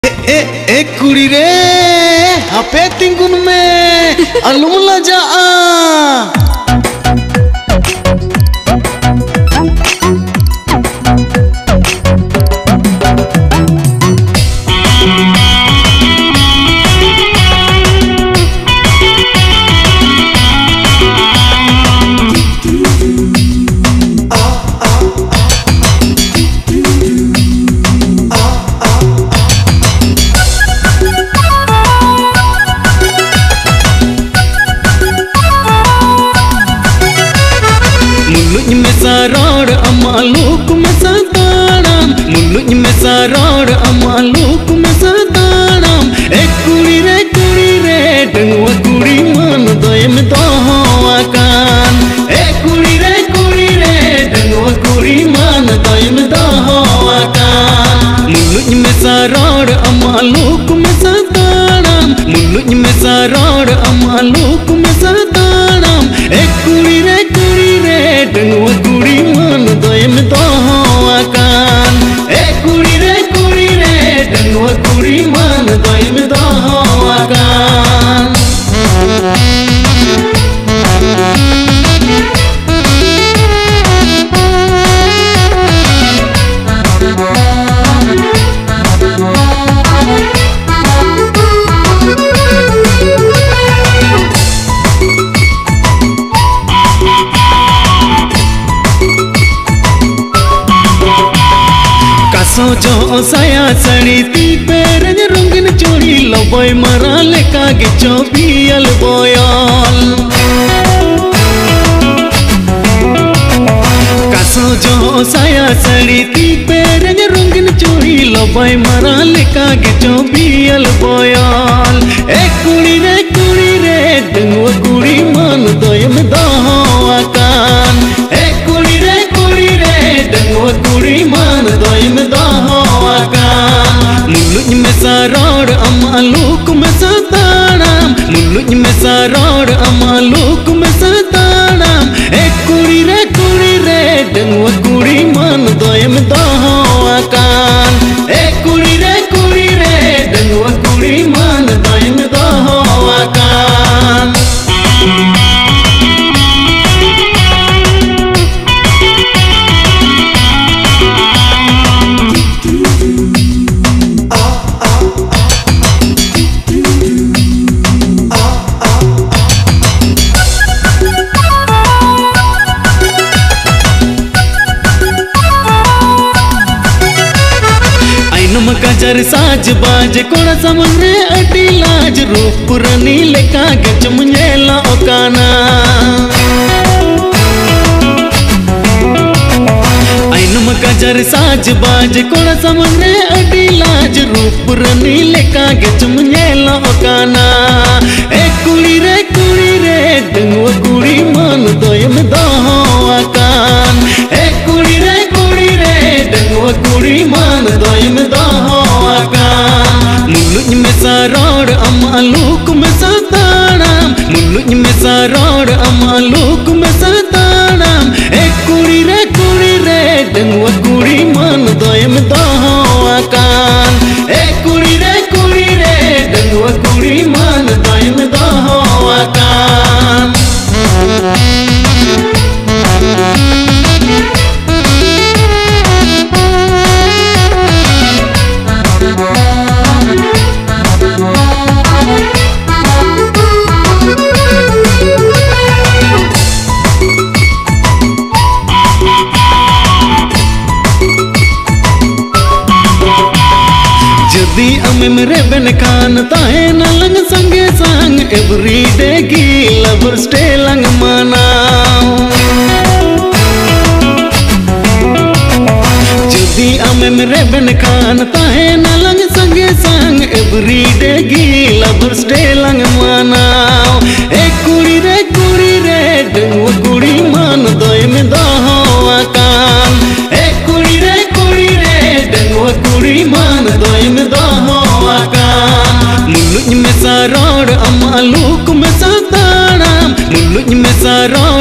कुड़ी रे हापे तिंगुन में अलुम लजा रोड अमालूक में सदाराम मुल्लुज में रोड अमालूक में सदाराम एक कुड़ी रे डंगवा कुड़ी मन दोय में दोहवाकान एक कुड़ी रे डंगवा कुड़ी मन दोय में दोहवाकान मुल्लुज में रोड अमालूक में सदाराम मुल्लुज में रोड अमालूक में सदाराम एक कुड़ी रे डंगवा कुड़ी मन दोय में दोहवाकान एक कुड़ी रे डंगवा कुड़ी मन दोय में दोहवाकान जो साया सड़ी ती पेरन रंगन चोरी लबोय मरा लेका गिचो बियल बोयल कासो जो साया सड़ी ती पेरन रंगन चोरी लबोय मरा लेका गिचो बियल बोयल एक कुड़ी रे डंगवा कुड़ी मन दोय में दोहवाकान एक कुड़ी रे डंगवा कुड़ी मन दोय में मुल्लुज में रोड अमालूक में सदाराम मुल्लुज में रोड अमालूक में सदाराम एक कुड़ी रे डंगवा कुड़ी मन दोय में दोहवाकान एक कुड़ी रे डंगवा कुड़ी मन दोय में दोहवाकान गजर साज बाज कोड़ा समने अटी लाज रूप रनी लेका गच मुझेला ओकाना ऐनम गजर साज बाज कोड़ा समने अटी लाज रूप रनी लेका गच मुझेला ओकाना एक कुड़ी रे डंगवा कुड़ी मन दोय में दोहवाकान एक कुड़ी रे डंगवा कुड़ी मन दोय में मुल्लुज में रोड अमालूक में सदाराम मुल्लुज में रोड अमालूक में सदाराम एक कुड़ी रे डंगवा कुड़ी मन दोय में दोहवाकान एक कुड़ी रे डंगवा कुड़ी मन दोय में दोहवाकान मेरे बन खान ताहे नलंग संगे संग एवरीडे की लवर स्टे लंग माना जदी अमे मेरे बन खान ताहे नलंग संगे संग एवरीडे की लवर स्टे लंग माना एक कुड़ी रे डंगवा कुड़ी मन दोय में दोहवाकान एक कुड़ी रे डंगवा कुड़ी मन दोय में मुल्लुज में रोड अमालूक में सदाराम मुल्लुज में रोड